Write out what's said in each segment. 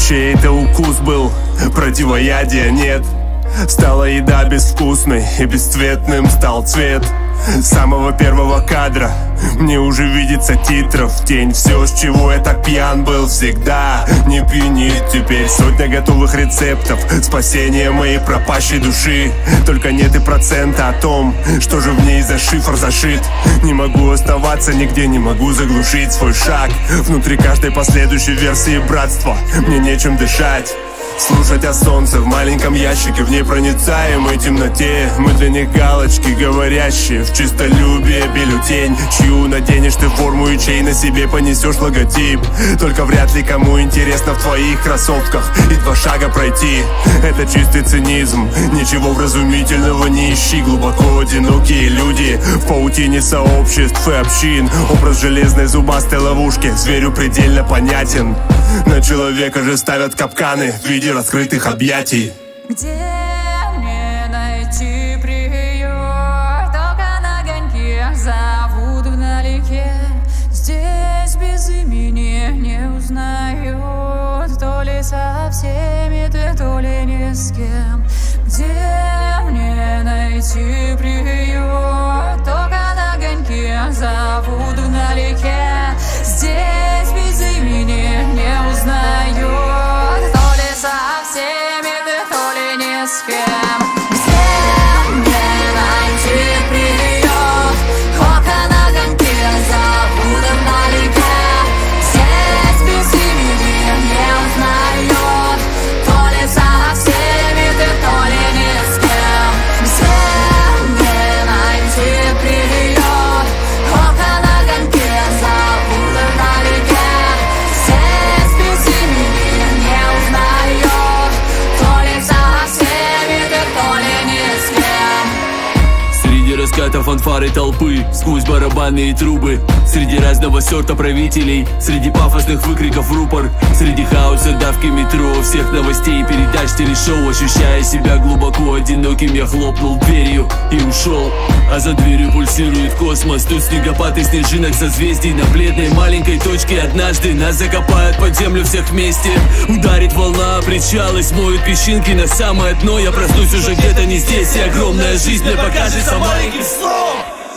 чей это укус был, противоядия нет. Стала еда безвкусной и бесцветным стал цвет самого первого кадра. Мне уже видится титров тень. Все, с чего я так пьян был всегда, не пьянит теперь. Сотня готовых рецептов спасения моей пропащей души. Только нет и процента о том, что же в ней за шифр зашит. Не могу оставаться нигде, не могу заглушить свой шаг. Внутри каждой последующей версии братства мне нечем дышать. Слушать о солнце в маленьком ящике, в непроницаемой темноте. Мы для них галочки, говорящие в чистолюбие бюллетень. Чью наденешь ты форму и чей на себе понесешь логотип. Только вряд ли кому интересно в твоих кроссовках и 2 шага пройти. Это чистый цинизм, ничего вразумительного не ищи. Глубоко одинокие люди в паутине сообществ и общин. Образ железной зубастой ловушки зверю предельно понятен. На человека же ставят капканы в виде раскрытых объятий. Где мне найти приют? Только на огоньке зовут вдалеке. Здесь без имени не узнают. То ли со всеми ты, то ли ни с кем. Где мне найти приют? Только на огоньке зовут вдалеке. Здесь без имени не узнают. То ли со всеми ты, то ли ни с кем. Где мне найти приют? Только на огоньке зовут вдалеке. Здесь без имени не узнают. То ли со всеми ты, то ли ни с кем. Где мне найти приют? Только на огоньке зовут вдалеке. Здесь без имени не узнают. То ли со всеми ты, то ли ни с кем. Среди раскатов фанфары толпы, сквозь барабанные трубы, среди разного сорта правителей, среди пафосных выкриков в рупор, среди хаоса, давки метро, всех новостей, передач, телешоу. Ощущая себя глубоко одиноким, я хлопнул дверью и ушел. А за дверью пульсирует космос. Тут снегопад и снежинок созвездий. На бледной маленькой точке однажды нас закопают под землю всех вместе. Ударит волна о причал и смоет песчинки на самое дно. Я проснусь уже где-то не здесь, и огромная жизнь мне покажется маленьким сном.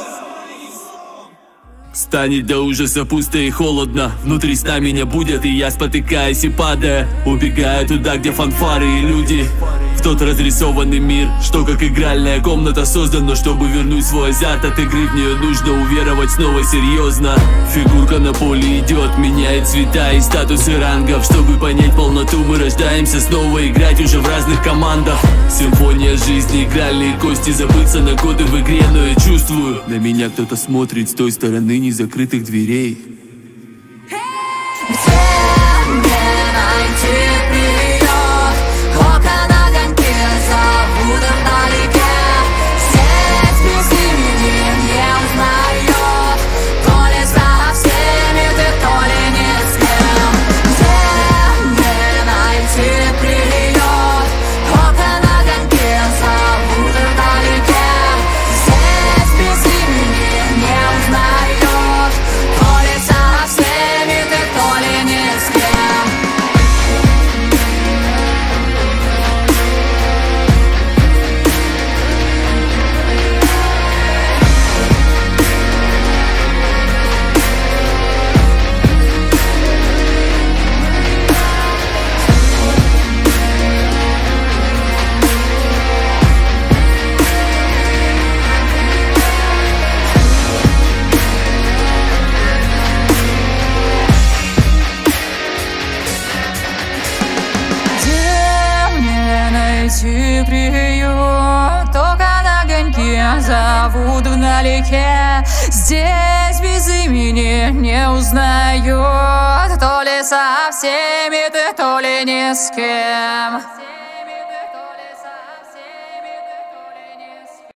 Станет до ужаса пусто и холодно. Внутри сна меня будят, и я, спотыкаясь и падая, убегаю туда, где фанфары и люди. В тот разрисованный мир, что как игральная комната создана, чтобы вернуть свой азарт от игры. В нее нужно уверовать снова серьезно. Фигурка на поле идет, меняет цвета и статусы рангов. Чтобы понять полноту, мы рождаемся снова, играть уже в разных командах. Симфония жизни, игральные кости, забыться на годы в игре. Но я чувствую, на меня кто-то смотрит с той стороны незакрытых дверей. Где мне найти приют? Только на огоньке зовут вдалеке. Здесь без имени не узнают. То ли со всеми ты, то ли ни с кем. Где мне найти приют? Только на огоньке зовут вдалеке. Здесь без имени не узнают. То ли со всеми ты, то ли ни с кем. Где мне найти приют? Только на огоньке зовут вдалеке. Здесь без имени не узнают. То ли со всеми ты, то ли ни с кем.